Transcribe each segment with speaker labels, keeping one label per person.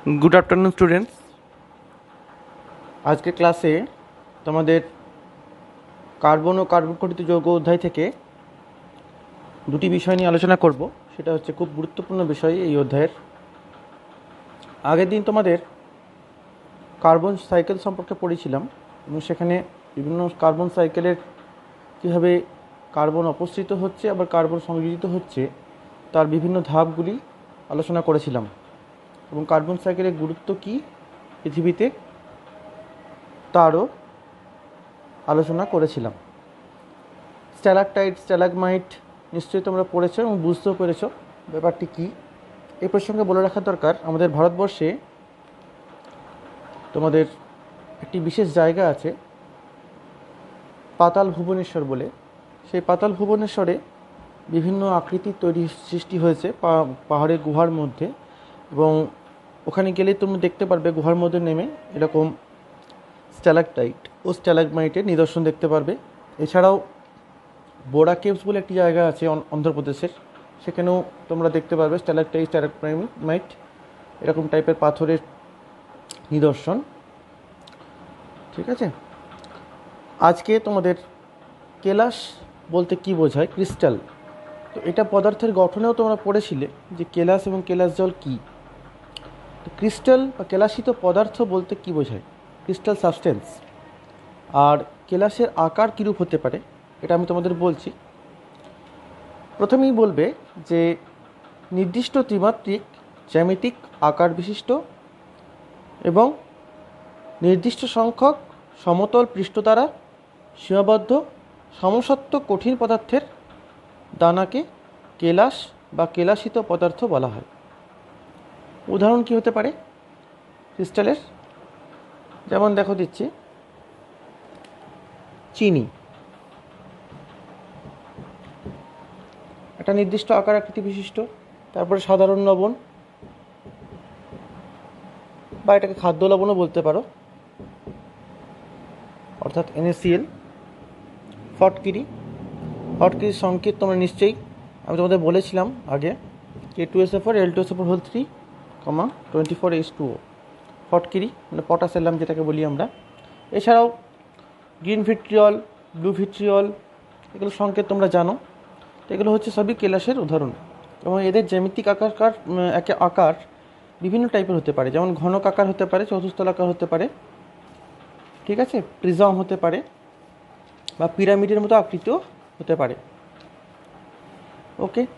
Speaker 1: Good afternoon students. আজকে ক্লাসে তোমাদের কার্বন ও কার্বন ঘটিত যৌগ অধ্যায় থেকে দুটি বিষয় নিয়ে আলোচনা করব। সেটা হচ্ছে খুব গুরুত্বপূর্ণ বিষয় এই অধ্যায়ের। আগের দিন তোমাদের কার্বন সাইকেল সম্পর্কে পড়েছিলাম এবং সেখানে বিভিন্ন কার্বন সাইকেলের কীভাবে কার্বন অপসৃত হচ্ছে আবার কার্বন সংযোজিত হচ্ছে তার বিভিন্ন ধাপগুলি আলোচনা করেছিলাম এবং কার্বন সাইকেলের গুরুত্ব কী পৃথিবীতে তারও আলোচনা করেছিলাম। স্ট্যালাকটাইট স্ট্যালাগমাইট নিশ্চয়ই তোমরা পড়েছো এবং বুঝতেও পেরেছো ব্যাপারটি কী। এই প্রসঙ্গে বলে রাখা দরকার, আমাদের ভারতবর্ষে তোমাদের একটি বিশেষ জায়গা আছে পাতাল ভুবনেশ্বর বলে। সেই পাতাল ভুবনেশ্বরে বিভিন্ন আকৃতির সৃষ্টি হয়েছে পাহাড়ের গুহার মধ্যে, এবং ওখানে গেলে তুমি দেখতে পারবে গুহার মধ্যে নেমে এরকম স্ট্যালাকটাইট ও স্ট্যালাগমাইটের নিদর্শন দেখতে পারবে। এছাড়াও বোরা কেভস বলে একটি জায়গা আছে অন্ধ্রপ্রদেশের, সেখানেও তোমরা দেখতে পারবে স্ট্যালাকটাইট স্ট্যালাগমাইট এরকম টাইপের পাথরের নিদর্শন। ঠিক আছে, আজকে তোমাদের কেলাস বলতে কি বোঝায়, ক্রিস্টাল। তো এটা পদার্থের গঠনেও তোমরা পড়েছিলে যে কেলাস এবং কেলাস জল কী। তো ক্রিস্টাল বা কেলাসিত পদার্থ বলতে কি বোঝায়, ক্রিস্টাল সাবস্টেন্স। আর কেলাসের আকার কীরূপ হতে পারে এটা আমি তোমাদের বলছি। প্রথমেই বলবে যে নির্দিষ্ট ত্রিমাত্রিক জ্যামিতিক আকার বিশিষ্ট এবং নির্দিষ্ট সংখ্যক সমতল পৃষ্ঠ দ্বারা সীমাবদ্ধ সমসত্ব কঠিন পদার্থের দানাকে কেলাস বা কেলাসিত পদার্থ বলা হয়। উদাহরণ কী হতে পারে ক্রিস্টালের, যেমন দেখো দিচ্ছি চিনি, একটা নির্দিষ্ট আকার আকৃতি বিশিষ্ট। তারপরে সাধারণ লবণ বা এটাকে খাদ্য লবণও বলতে পারো, অর্থাৎ NaCl। ফটকিরি, ফটকিরির সংকেত তোমরা নিশ্চয়ই আমি তোমাদের বলেছিলাম আগে, K2SO4 L2SO4 হোল 3, 24H2O। ফটকিরি মানে পটাসিয়াম যেটাকে বলি আমরা। এছাড়াও গ্রিন ভিট্রিয়ল, ব্লু ভিট্রিয়ল, এগুলো সংকেত তোমরা জানো। তো এগুলো হচ্ছে সবই কেলাসের উদাহরণ, এবং এদের জ্যামিতিক আকার বিভিন্ন টাইপের হতে পারে, যেমন ঘনক আকার হতে পারে, চতুস্তলাকার হতে পারে, ঠিক আছে, প্রিজম হতে পারে, বা পিরামিডের মতো আকৃতিও হতে পারে। ওকে,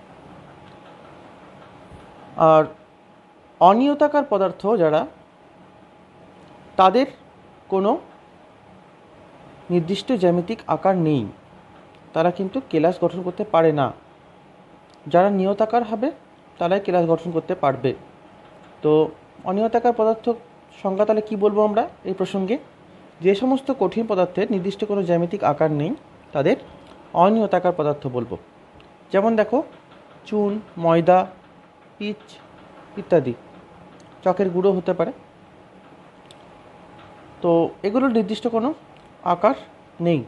Speaker 1: আর অনিয়তাকার পদার্থ যারা, তাদের কোনো নির্দিষ্ট জ্যামিতিক আকার নেই, তারা কিন্তু কেলাস গঠন করতে পারে না। যারা নিয়তাকার হবে তারাই কেলাস গঠন করতে পারবে। তো অনিয়তাকার পদার্থ সংজ্ঞা তাহলে কী বলবো আমরা এই প্রসঙ্গে, যে সমস্ত কঠিন পদার্থের নির্দিষ্ট কোনো জ্যামিতিক আকার নেই তাদের অনিয়তাকার পদার্থ বলবো। যেমন দেখো চুন, ময়দা, পিচ ইত্যাদি, চকের গুঁড়ো হতে পারে। তো এগুলোর নির্দিষ্ট কোনো আকার নেই।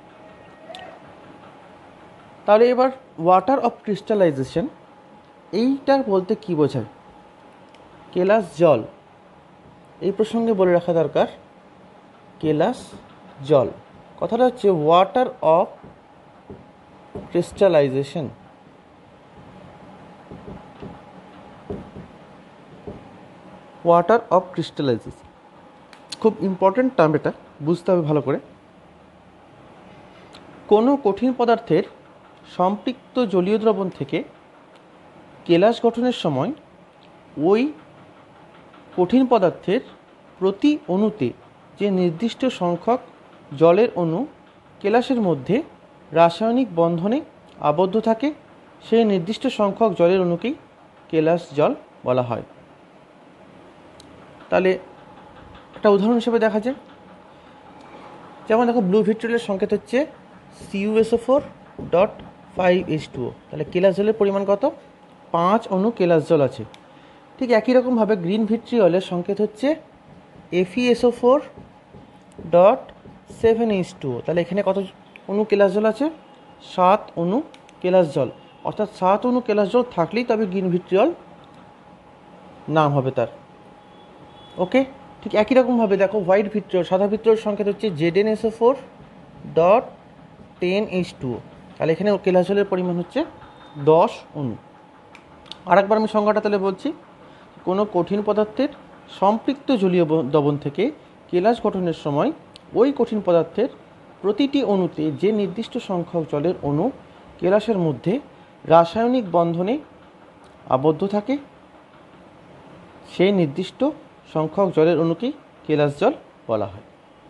Speaker 1: তাহলে এবার ওয়াটার অফ ক্রিস্টালাইজেশন, এইটার বলতে কি বোঝায়, কেলাস জল। এই প্রসঙ্গে বলে রাখা দরকার কেলাস জল কথাটা হচ্ছে water of crystallization. Water of crystallization খুব ইম্পর্টেন্ট টার্ম, এটা বুঝতে হবে ভালো করে। কোনো কঠিন পদার্থের সম্পৃক্ত জলীয় দ্রবণ থেকে কেলাস গঠনের সময় ওই কঠিন পদার্থের প্রতি অণুতে যে নির্দিষ্ট সংখ্যক জলের অণু কেলাসের মধ্যে রাসায়নিক বন্ধনে আবদ্ধ থাকে, সেই নির্দিষ্ট সংখ্যক জলের অণুকেই কেলাস জল বলা হয়। তাহলে একটা উদাহরণ হিসেবে দেখা যায়, যেমন দেখো ব্লু ভিট্রিয়লের সংকেত হচ্ছে CuSO4.5H2O। তাহলে কেলাস জলের পরিমাণ কত, 5 অণু কেলাস জল আছে। ঠিক একই রকমভাবে গ্রিন ভিট্রিয়লের সংকেত হচ্ছে FeSO4.7H2O। তাহলে এখানে কত অণু কেলাস জল আছে, 7 অণু কেলাস জল, অর্থাৎ 7 অণু কেলাস জল থাকলেই তবে গ্রিন ভিট্রিয়ল নাম হবে তার। ওকে, ঠিক একই রকমভাবে দেখো হোয়াইট ভিট্রিয়ল, সাদা ভিট্রিয়ল সংকেত হচ্ছে ZnSO4.10H2O, তাহলে এখানে কেলাস জলের পরিমাণ হচ্ছে 10 অণু। আরেকবার আমি সংজ্ঞাটা তাহলে বলছি, কোনো কঠিন পদার্থের সম্পৃক্ত জলীয় দ্রবণ থেকে কেলাস গঠনের সময় ওই কঠিন পদার্থের প্রতিটি অণুতে যে নির্দিষ্ট সংখ্যক জলের অণু কেলাসের মধ্যে রাসায়নিক বন্ধনে আবদ্ধ থাকে সেই নির্দিষ্ট সংখ্যক জলের অণুকেই কেলাস জল বলা হয়।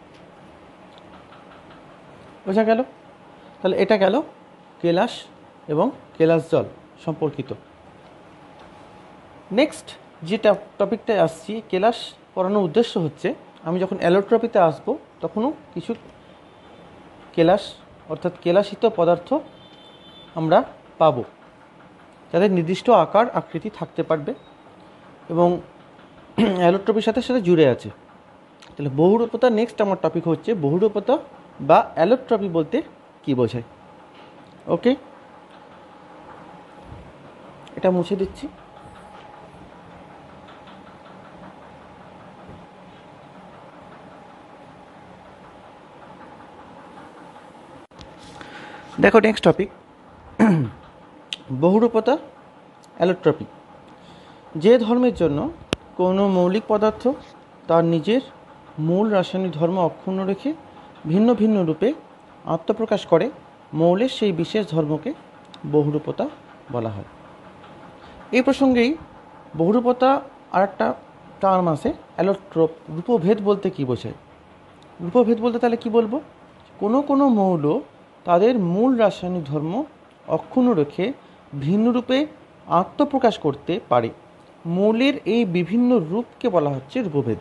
Speaker 1: বোঝা গেল? তাহলে এটা গেল কেলাস এবং কেলাস জল সম্পর্কিত। নেক্সট যে টপিকটায় আসছি, কেলাস পড়ানোর উদ্দেশ্য হচ্ছে আমি যখন অ্যালোট্রপিতে আসবো তখনও কিছু কেলাস অর্থাৎ কেলাসিত পদার্থ আমরা পাবো, যাদের নির্দিষ্ট আকার আকৃতি থাকতে পারবে এবং অ্যালোট্রপির সাথে সাথে জুড়ে আছে। তাহলে বহুরূপতা নেক্সট আমার টপিক হচ্ছে বহুরূপতা বা অ্যালোট্রপি বলতে কি বোঝায়। ওকে, এটা মুছে দিচ্ছি। দেখো নেক্সট টপিক বহুরূপতা অ্যালোট্রপি। যে ধর্মের জন্য কোনো মৌলিক পদার্থ তার নিজের মূল রাসায়নিক ধর্ম অক্ষুণ্ণ রেখে ভিন্ন ভিন্ন রূপে আত্মপ্রকাশ করে, মৌলের সেই বিশেষ ধর্মকে বহুরূপতা বলা হয়। এই প্রসঙ্গেই বহুরূপতা আর একটা টার্ম আছে অ্যালোট্রপ। রূপভেদ বলতে কি বোঝায়? রূপভেদ বলতে তাহলে কি বলবো, কোনো কোনো মৌল তাদের মূল রাসায়নিক ধর্ম অক্ষুণ্ণ রেখে ভিন্ন রূপে আত্মপ্রকাশ করতে পারে, মৌলের এই বিভিন্ন রূপকে বলা হচ্ছে রূপভেদ।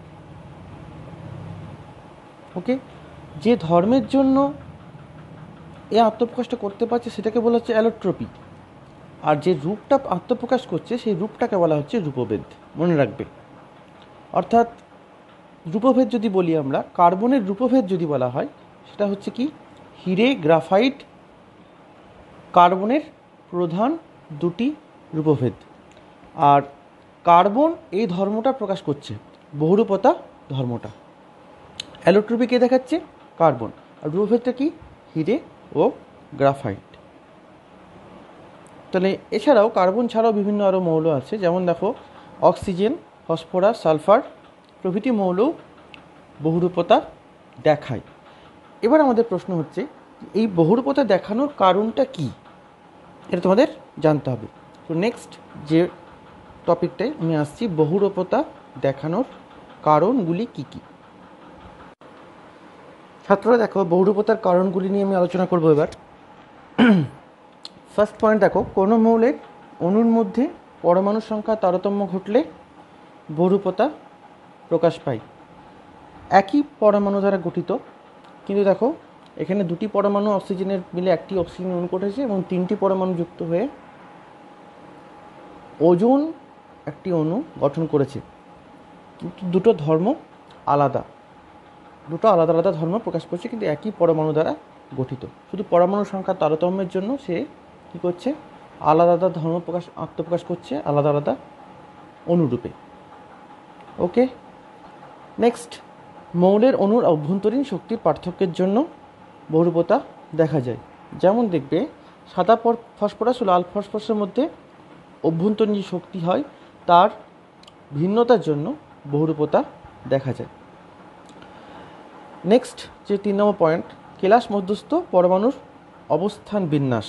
Speaker 1: ওকে, যে ধর্মের জন্য এই আত্মপ্রকাশটা করতে পারছে সেটাকে বলা হচ্ছে অ্যালোট্রপি, আর যে রূপটা আত্মপ্রকাশ করছে সেই রূপটাকে বলা হচ্ছে রূপভেদ। মনে রাখবে, অর্থাৎ রূপভেদ যদি বলি আমরা, কার্বনের রূপভেদ যদি বলা হয় সেটা হচ্ছে কি, হিরে গ্রাফাইট কার্বনের প্রধান দুটি রূপভেদ, আর কার্বন এই ধর্মটা প্রকাশ করছে, বহুরূপতা ধর্মটা। অ্যালোট্রপি কে দেখাচ্ছে? কার্বন। আর রূপভেদটা কি? হিরে ও গ্রাফাইট। তাহলে এছাড়াও কার্বন ছাড়াও বিভিন্ন আরও মৌল আছে, যেমন দেখো অক্সিজেন, ফসফরাস, সালফার প্রভৃতি মৌল বহুরূপতা দেখায়। এবার আমাদের প্রশ্ন হচ্ছে এই বহুরূপতা দেখানোর কারণটা কি, এটা তোমাদের জানতে হবে। তো নেক্সট যে টপিকটায় আমি আসছি, বহুরূপতা দেখানোর কারণগুলি কি কি। ছাত্ররা দেখো, বহুরূপতার কারণগুলি নিয়ে আমি আলোচনা করব এবার। ফার্স্ট পয়েন্ট দেখো, কোনো মৌলের অণুর মধ্যে পরমাণু সংখ্যা তারতম্য ঘটলে বহুরূপতা প্রকাশ পায়। একই পরমাণু দ্বারা গঠিত, কিন্তু দেখো এখানে দুটি পরমাণু অক্সিজেনের মিলে একটি অক্সিজেন অণু ঘটেছে এবং তিনটি পরমাণু যুক্ত হয়ে ওজোন একটি অণু গঠন করেছে, কিন্তু দুটো ধর্ম আলাদা, দুটো আলাদা আলাদা ধর্ম প্রকাশ করছে, কিন্তু একই পরমাণু দ্বারা গঠিত। শুধু পরমাণু সংখ্যার তারতম্যের জন্য সে কী করছে, আলাদা আলাদা ধর্ম আত্মপ্রকাশ করছে আলাদা আলাদা অনুরূপে। ওকে, নেক্সট, মৌলের অণুর অভ্যন্তরীণ শক্তির পার্থক্যের জন্য বহুরূপতা দেখা যায়। যেমন দেখবে সাদা ফসফরাস ও লাল ফসফরাসের মধ্যে অভ্যন্তরীণ যে শক্তি হয় তার ভিন্নতার জন্য বহুরূপতা দেখা যায়। নেক্সট যে 3 নম্বর পয়েন্ট, কেলাস মধ্যস্থ পরমাণুর অবস্থান বিন্যাস।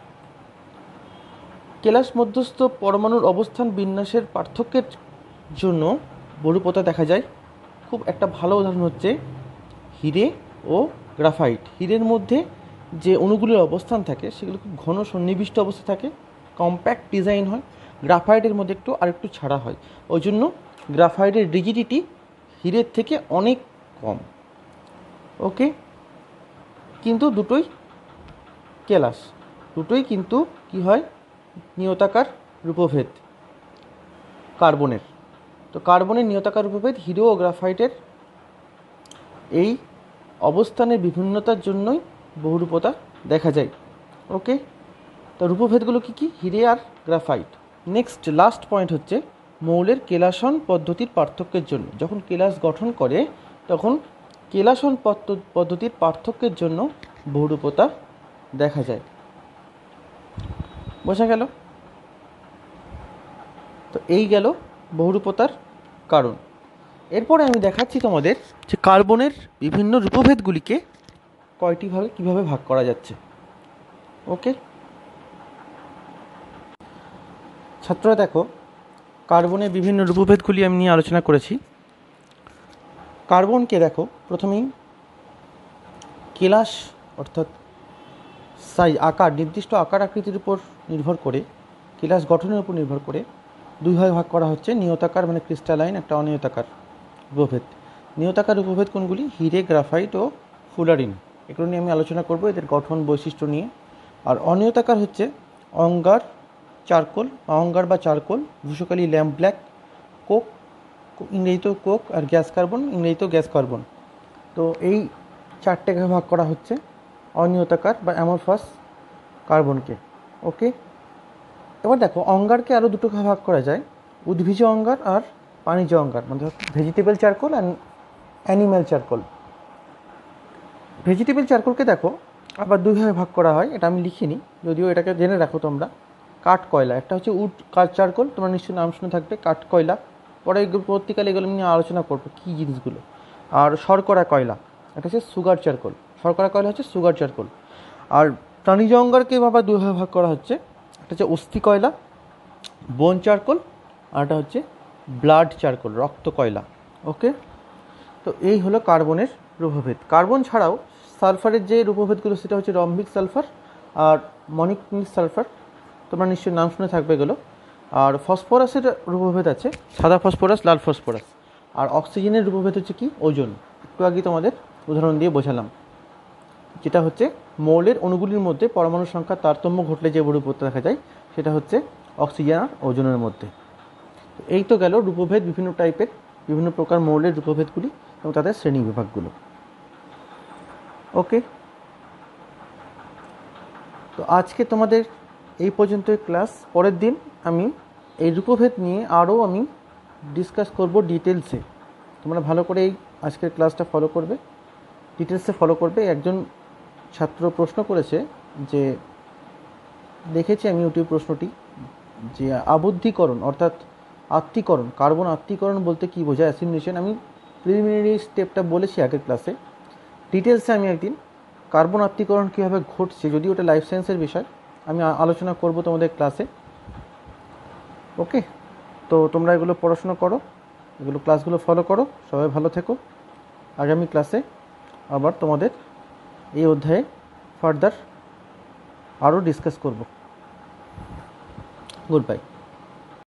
Speaker 1: কেলাস মধ্যস্থ পরমাণুর অবস্থান বিন্যাসের পার্থক্যের জন্য বহুরূপতা দেখা যায়। খুব একটা ভালো উদাহরণ হচ্ছে হিরে ও গ্রাফাইট। হিরের মধ্যে যে অণুগুলির অবস্থান থাকে সেগুলো খুব ঘন সন্নিবিষ্ট অবস্থা থাকে, কম্প্যাক্ট ডিজাইন হয়। গ্রাফাইটের মধ্যে আরেকটু ছাড়া হয়, ওই জন্য গ্রাফাইটের রিজিডিটি হিরের থেকে অনেক কম। ওকে, কিন্তু দুটোই কেলাস, দুটোই কিন্তু কি হয়, নিয়তাকার রূপভেদ কার্বনের। তো কার্বনের নিয়তাকার রূপভেদ হিরে ও গ্রাফাইটের এই অবস্থানের বিভিন্নতার জন্যই বহুরূপতা দেখা যায়। ওকে, তো রূপভেদগুলো কী কী? হিরে আর গ্রাফাইট। নেক্সট লাস্ট পয়েন্ট হচ্ছে মৌলের কেলাসন পদ্ধতির পার্থক্যের জন্য। যখন কেলাস গঠন করে তখন কেলাসন পদ্ধতির পার্থক্যের জন্য বহুরূপতা দেখা যায়। বোঝা গেল? তো এই গেল বহুরূপতার কারণ। এরপরে আমি দেখাচ্ছি তোমাদের যে কার্বনের বিভিন্ন রূপভেদগুলিকে কয়টি ভাগে কীভাবে ভাগ করা যাচ্ছে। ওকে ছাত্ররা দেখো, কার্বনের বিভিন্ন রূপভেদগুলি আমি নিয়ে আলোচনা করেছি। কার্বনকে দেখো প্রথমেই কেলাস অর্থাৎ আকার, নির্দিষ্ট আকার আকৃতির উপর নির্ভর করে, কেলাস গঠনের উপর নির্ভর করে দুই ভাগে ভাগ করা হচ্ছে। নিয়তাকার মানে ক্রিস্টালাইন, একটা অনিয়তাকার রূপভেদ। নিয়তাকার রূপভেদ কোনগুলি? হিরে, গ্রাফাইট ও ফুলারিন। এগুলো নিয়ে আমি আলোচনা করব, এদের গঠন বৈশিষ্ট্য নিয়ে। আর অনিয়তাকার হচ্ছে অঙ্গার, চারকোল, অঙ্গার বা চারকোল, ভূষকালি ল্যাম্প ব্ল্যাক, কোক, ইংরেজিতেও কোক, আর গ্যাস কার্বন, ইংরেজিতেও গ্যাস কার্বন। তো এই চারটেকে ভাগ করা হচ্ছে অনিয়তাকার বা অ্যামরফাস কার্বনকে। ওকে, এবার দেখো অঙ্গারকে আরও দুটো ভাগ করা যায়, উদ্ভিজ অঙ্গার আর প্রাণীজ অঙ্গার, মানে vegetable charcoal and animal charcoal. Vegetable চারকোলকে দেখো আবার দুই ভাগে ভাগ করা হয়, এটা আমি লিখিনি, যদিও এটাকে জেনে রাখো তোমরা। কাঠ কয়লা, একটা হচ্ছে উড কাঠ চারকোল, তোমরা নিশ্চয়ই নাম শুনে থাকবে, কাঠ কয়লা। পরে পরবর্তীকালে এগুলো নিয়ে আলোচনা করবো কী জিনিসগুলো। আর শর্করা কয়লা, এটা হচ্ছে সুগার চারকোল। শর্করা কয়লা হচ্ছে সুগার চারকোল। আর প্রাণীজ অঙ্গারকে আবার দুই ভাগে ভাগ করা হচ্ছে, একটা হচ্ছে অস্থি কয়লা, বোন চারকোল, আর একটা হচ্ছে ব্লাড চারকোল, রক্ত কয়লা। ওকে, তো এই হলো কার্বনের রূপভেদ। কার্বন ছাড়াও সালফারের যে রূপভেদগুলো সেটা হচ্ছে রম্বিক সালফার আর মনিক্লিক সালফার, তোমরা নিশ্চয়ই নাম শুনে থাকবে এগুলো। আর ফসফরাসের রূপভেদ আছে, সাদা ফসফরাস, লাল ফসফরাস। আর অক্সিজেনের রূপভেদ হচ্ছে কি? ওজোন। একটু আগে তোমাদের উদাহরণ দিয়ে বোঝালাম, যেটা হচ্ছে মৌলের অণুগুলির মধ্যে পরমাণু সংখ্যার তারতম্য ঘটলে যে বহুরূপতা দেখা যায়, সেটা হচ্ছে অক্সিজেন আর ওজোনের মধ্যে। এই তো গেল রূপভেদ, বিভিন্ন টাইপের, বিভিন্ন প্রকার মৌলের রূপভেদগুলি এবং তাদের শ্রেণী বিভাগগুলো। ওকে, তো আজকে তোমাদের এই পর্যন্ত ক্লাস। পরের দিন আমি এই রূপভেদ নিয়ে আরও আমি ডিসকাস করব ডিটেলসে। তোমরা ভালো করে এই আজকের ক্লাসটা ফলো করবে, ডিটেলসে ফলো করবে। একজন ছাত্র প্রশ্ন করেছে যে, দেখেছি আমি ইউটিউব প্রশ্নটি, যে আবদ্ধীকরণ অর্থাৎ আত্মীকরণ, কার্বন আত্মীকরণ বলতে কী বোঝায়, অ্যাসিমিলেশন। আমি প্রিলিমিনারি স্টেপটা বলেছি আগের ক্লাসে, ডিটেলসে আমি একদিন কার্বন আত্মীকরণ কীভাবে ঘটছে, যদি ওটা লাইফ সায়েন্সের বিষয়, আমি আলোচনা করব তোমাদের ক্লাসে। ওকে, তো তোমরা এগুলো পড়াশোনা করো, এগুলো ক্লাসগুলো ফলো করো, সবাই ভালো থেকো। আগামী ক্লাসে আবার তোমাদের এই অধ্যায়ে ফার্দার আরও ডিসকাস করব। Good bye.